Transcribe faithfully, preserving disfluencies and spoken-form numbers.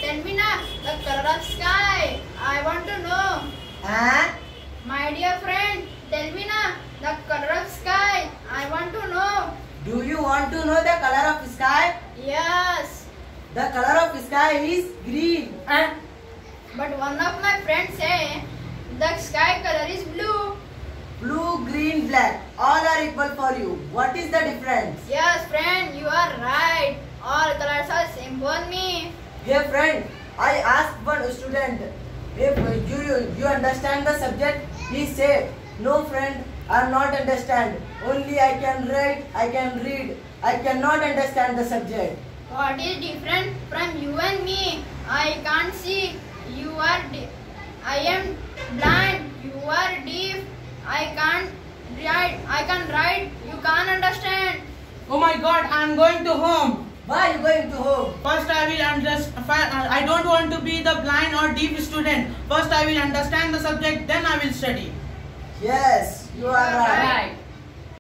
tell me na the color of sky. I want to know. Huh? My dear friend, tell me na the color of sky. I want to know. Do you want to know the color of sky? Yes. The color of sky is green. Huh? But one of my friends say the sky color is blue. Blue, green, black. All are equal for you. What is the difference? Yes, friend, you are right. All colors are same for me. Hey friend, I asked one student if you, you, you understand the subject. He said, no friend, I not understand. Only I can write, I can read. I cannot understand the subject. What is different from you and me? I can't see. You are deaf. I am blind. You are deaf. I can't write. I can write. You can't understand. Oh my God, I am going to home. Why are you going to home? First I will understand. I don't want to be the blind or deaf student. First I will understand the subject, then I will study. Yes, you are right. Right.